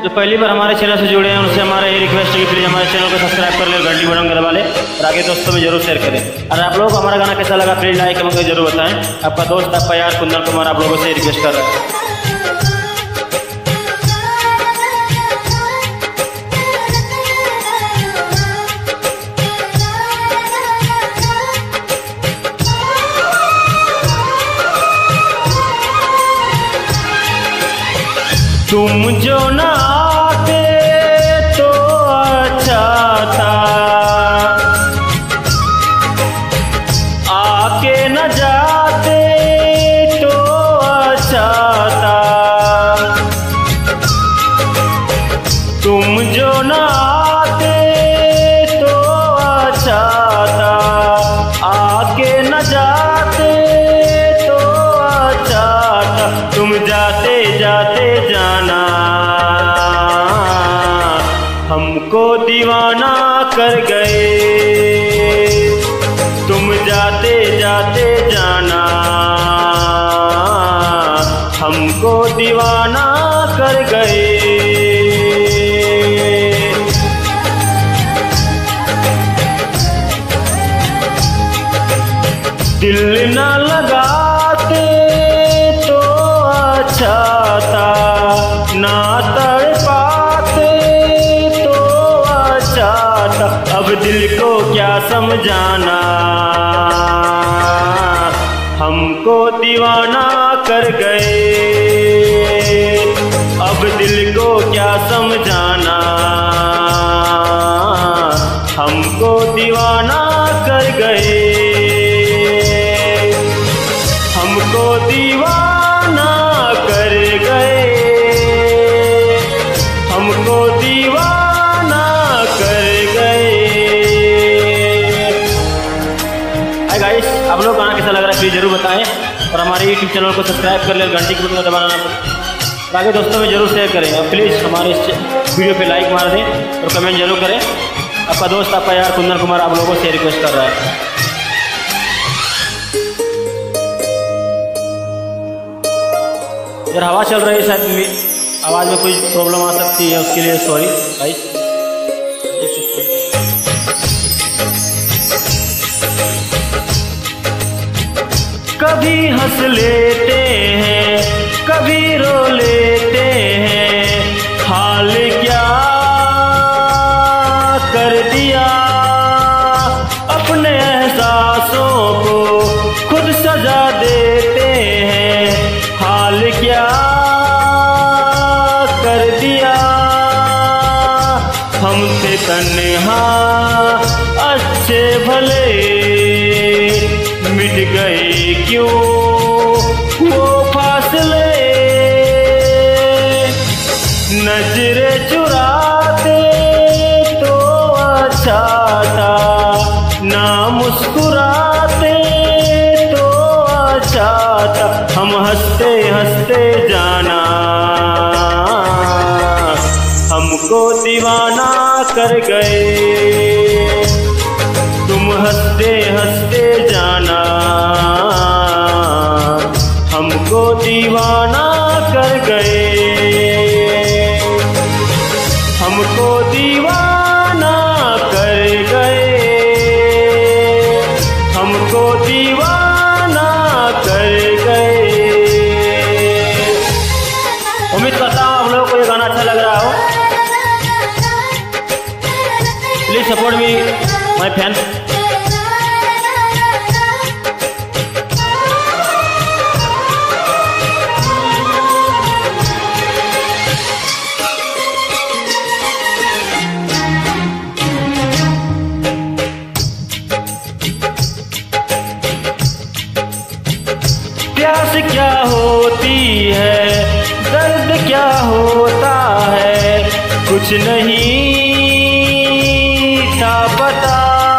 जो पहली बार हमारे चैनल से जुड़े हैं उनसे हमारा ये रिक्वेस्ट है कि प्लीज़ हमारे चैनल को सब्सक्राइब कर ले, घंटी बटन दबा ले और आगे दोस्तों में जरूर शेयर करें। और आप लोगों को हमारा गाना कैसा लगा प्लीज़ लाइक कमेंट करके जरूर बताएं। आपका दोस्त आपका यार कुंदन कुमार आप लोगों से रिक्वेस्ट कर रहा है। तुम जो ना आते तो अच्छा था, आके न जाते तो अच्छा था। तुम जो ना आते तो अच्छा था, आके न जाते तो अच्छा था। तुम जाते जाते जाना हमको दीवाना कर गए। तुम जाते जाते जाना हमको दीवाना कर गए। दिल न लगाते तो अच्छा था, ना तड़पाते तो अच्छा था। अब दिल को क्या समझाना हमको दीवाना कर गए। अब दिल को क्या समझाना हमको दीवाना कर गए। हमको दीवाना कर गए, हमको दीवाना कर गए। हाय गाइस, आप लोग गाना कैसा लग रहा है प्लीज जरूर बताएं और हमारे यूट्यूब चैनल को सब्सक्राइब कर ले, घंटी के बटन दबाना ना आगे दोस्तों में जरूर शेयर करें। और प्लीज़ हमारे इस वीडियो पे लाइक मार दें और कमेंट जरूर करें। आपका दोस्त आपका यार कुंदन कुमार आप लोगों से रिक्वेस्ट कर रहा है। यार हवा चल रही है, शायद आवाज़ में कोई प्रॉब्लम आ सकती है, उसके लिए सॉरी गाइस। कभी हंस लेते हैं कभी रो लेते हैं, हाल क्या कर दिया। अपने एहसासों को खुद सजा देते हैं, हाल क्या कर दिया। हमसे तन्हा अच्छे भले मिट गए क्यों वो फासले। नजरे चुराते तो अच्छा था, ना मुस्कुराते तो अच्छा था। हम हंसते हंसते जाना हमको दीवाना कर गए। तुम हंसते हंसते जाना हमको दीवाना कर गए। हमको दीवाना कर गए, हमको दीवाना कर गए। उम्मीद करता हूँ आप लोगों को ये गाना अच्छा लग रहा हो। Please support me my fans. प्यास क्या होती है, दर्द क्या होता है, कुछ नहीं था पता।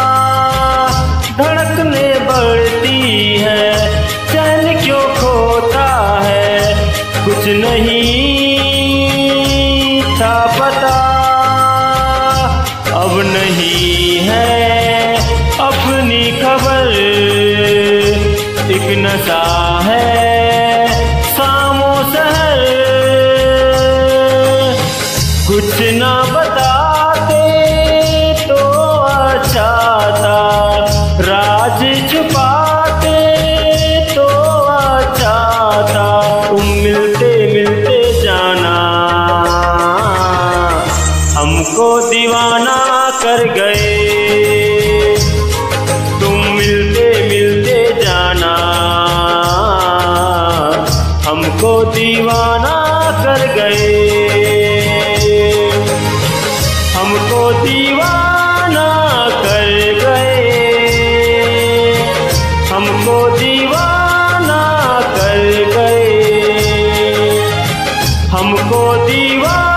धड़कने बढ़ती है, चैन क्यों खोता है, कुछ नहीं था पता। अब नहीं है अपनी खबर, एक नशा है सामो सहर। कुछ ना बताते तो अच्छा था, राज छुपाते तो अच्छा था। तुम मिलते मिलते जाना हमको दीवाना कर गए, तुम मिलते मिलते जाना हमको दीवाना कर गए, हमको दीवाना कर गए, हमको दीवाना कर गए, हमको दीवाना